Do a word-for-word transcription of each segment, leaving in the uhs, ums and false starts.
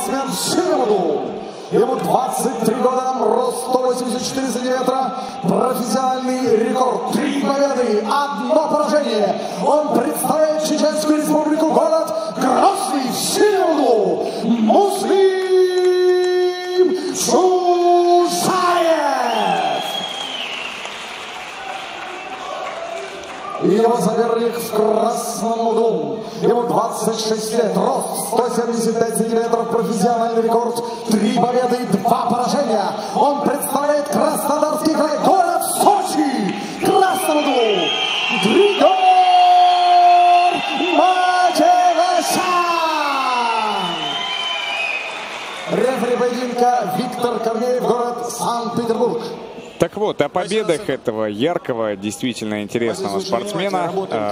спортсмен в синем углу. Ему двадцать три года, рост сто восемьдесят четыре сантиметра, профессиональный рекорд, три победы, одно поражение. Он представляет Чеченскую республику, город Грозный, в синем углу. Муслим Чужаев. Его соперник в красном углу. Ему двадцать шесть лет, рост сто семьдесят пять сантиметров, профессиональный рекорд, три победы, два поражения. Он представляет Краснодарский край, город Сочи, в красном углу. Григор Матевосян. Рефери поединка Виктор Корнеев, город Санкт-Петербург. Так вот, о победах этого яркого, действительно интересного спортсмена.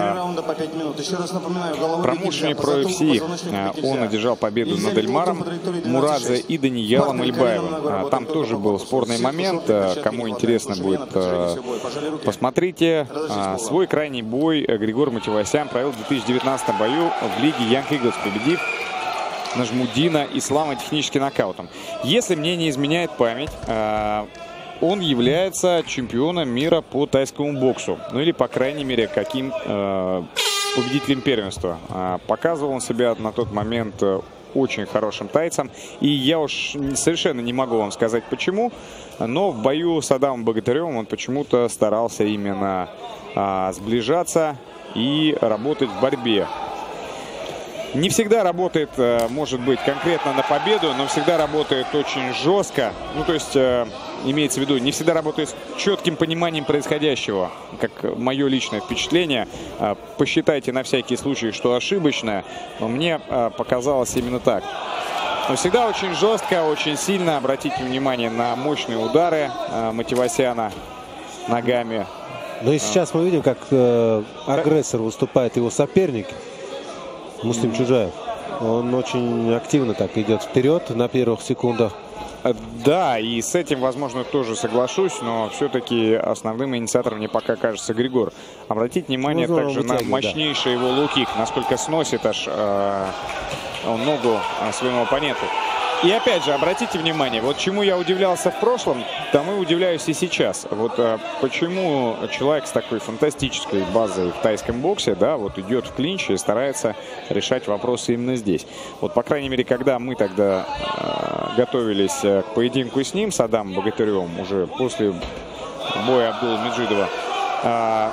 Промоушене про ю эф си он одержал победу над Эльмаром Мурадзе и Даниялом Эльбаевым. Там тоже был спорный момент. Кому интересно будет, посмотрите. Свой крайний бой Григор Матевосян провел в две тысячи девятнадцатом бою в лиге Young Eagles, победив Нажмудина Ислама техническим нокаутом. Если мне не изменяет память, он является чемпионом мира по тайскому боксу. Ну или, по крайней мере, каким э, победителем первенства. А, показывал он себя на тот момент э, очень хорошим тайцем. И я уж совершенно не могу вам сказать почему. Но в бою с Адамом Богатыревым он почему-то старался именно э, сближаться и работать в борьбе. Не всегда работает, может быть, конкретно на победу, но всегда работает очень жестко. Ну, то есть, э, имеется в виду, не всегда работает с четким пониманием происходящего, как мое личное впечатление. Э, посчитайте на всякий случай, что ошибочное, но мне э, показалось именно так. Но всегда очень жестко, очень сильно. Обратите внимание на мощные удары э, Матевосяна ногами. Ну и сейчас мы видим, как э, агрессор выступает его соперник. Муслим Чужаев. Он очень активно так идет вперед на первых секундах. Да, и с этим, возможно, тоже соглашусь, но все-таки основным инициатором мне пока кажется Григор. Обратите внимание ну, также на мощнейший да. его лоу-кик, насколько сносит аж э, ногу своему оппоненту. И опять же, обратите внимание, вот чему я удивлялся в прошлом, тому и удивляюсь и сейчас. Вот а, почему человек с такой фантастической базой в тайском боксе, да, вот идет в клинч и старается решать вопросы именно здесь. Вот, по крайней мере, когда мы тогда а, готовились к поединку с ним, с Адамом Богатыревым, уже после боя Абдула Меджидова, а,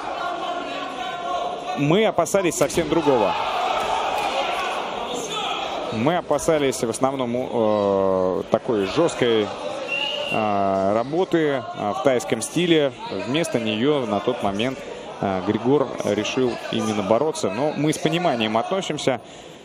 мы опасались совсем другого. Мы опасались в основном э, такой жесткой э, работы э, в тайском стиле. Вместо нее на тот момент э, Григор решил именно бороться. Но мы с пониманием относимся.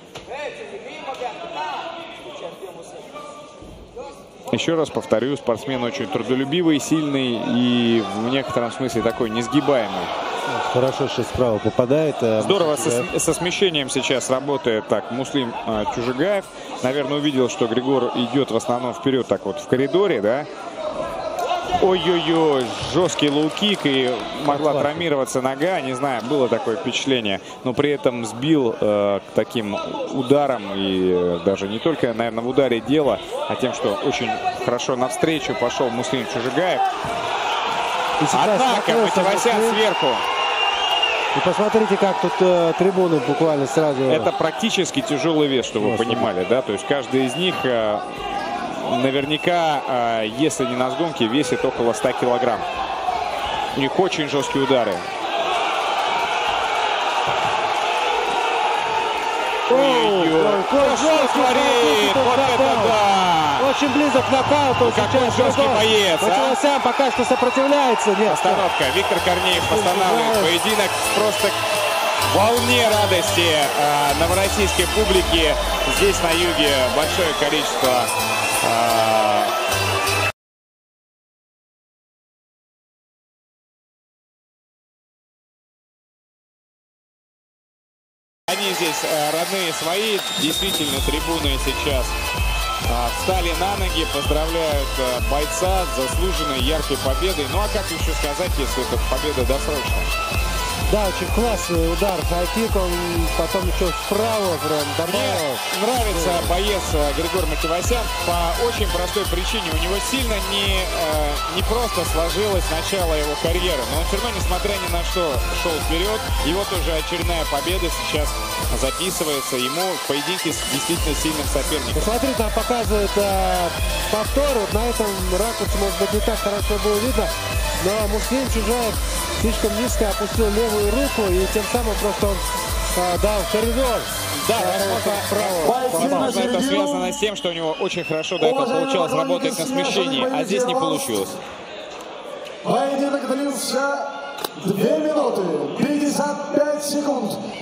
Еще раз повторю, спортсмен очень трудолюбивый, сильный и в некотором смысле такой несгибаемый. Хорошо, что справа попадает. Здорово со, со смещением сейчас работает так Муслим э, Чужагаев. Наверное, увидел, что Григор идет в основном вперед, так вот в коридоре, да. Ой-ой-ой, жесткий лоу-кик, и могла травмироваться нога, не знаю, было такое впечатление. Но при этом сбил э, к таким ударам, и э, даже не только, наверное, в ударе дело, а тем, что очень хорошо навстречу пошел Муслим Чужагаев. Однако Матевосян сверху. И посмотрите, как тут э, трибуны буквально сразу... Это практически тяжелый вес, чтобы вы понимали, да? То есть каждый из них э, наверняка, э, если не на сгонке, весит около ста килограмм. У них очень жесткие удары. Ой-ой-ой, что творит? Вот это да! Очень близок к нокауту. Какой жесткий боец, Матевосян а? пока что сопротивляется. Нет, остановка. Виктор Корнеев останавливает поединок. Просто волне радости э, новороссийской публики. Здесь на юге большое количество э, они здесь э, родные свои. Действительно, трибуны сейчас э, встали на ноги, поздравляют э, бойца с заслуженной яркой победой. Ну а как еще сказать, если эта победа досрочная? Да, очень классный удар. Хайкик, он потом еще справа прям добавил. Мне нравится боец Григорий Матевосян по очень простой причине. У него сильно не, э, не просто сложилось начало его карьеры, но он все равно, несмотря ни на что, шел вперед. Его тоже очередная победа сейчас записывается ему в поединке с действительно сильным соперником. Посмотри, там показывают э, повтор. Вот на этом ракурсе, может быть, не так хорошо было видно, но Муслим Чужаев слишком низко опустил левую руку, и тем самым просто он а, дал коридор. Да, возможно, возможно, это связано с тем, что у него очень хорошо до этого получалось работать на смещении, а здесь не получилось. Поединок длился две минуты пятьдесят пять секунд.